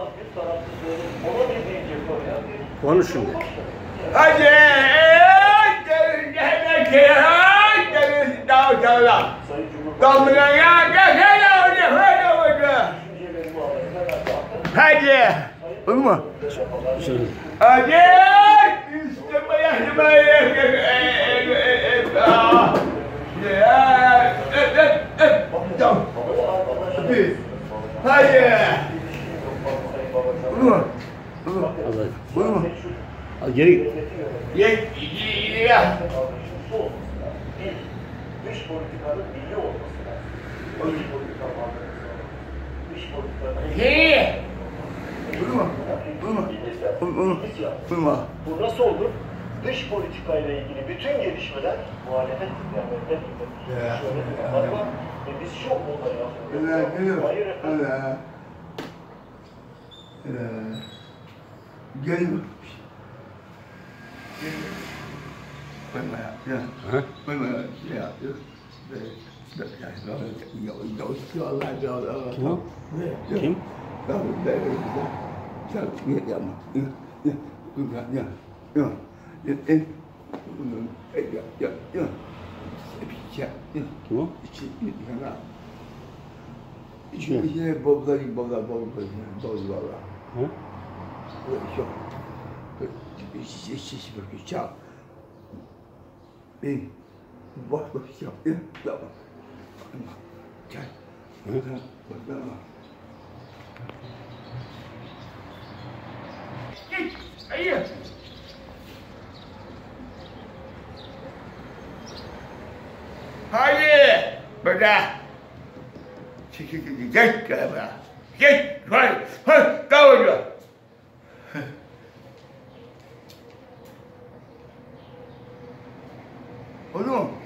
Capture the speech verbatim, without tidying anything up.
Konuş şimdi. Hadi! Hadi! Olur mu? Hadi! Hadi! Olur mu? Olur mu? Al geri. Ye, ya. Dış politikanın milli olması lazım. Dış politika dış politikanın He. Olur mu? Olur mu? Olur mu? Olur mu? Bu nasıl olur? Dış politikayla ilgili bütün gelişmeler muhalefet iktidamlarında gelişmeler var ve biz şok onları yapıyoruz. Hayır efendim. Gel. Quên mẹ, yeah. Quên mẹ, yeah. Dối cho lại cho Kim? Kim? Đâu để sao nghĩa nhầm. Yeah. Quên mẹ, yeah. Yeah. Yên yên. Yeah, yeah, yeah. Kim o? İçi bir yana. İçi içine bobla bobla bobla bobla. Hı? Yok. İçi içi içi bir çal. Bir bak bak yap ya tamam. Gel. Bak tamam. Git. Hayır. Hayır. Burada. Çekil git git kamera. Git. Hayır. Hayır. Davul. Olur mu?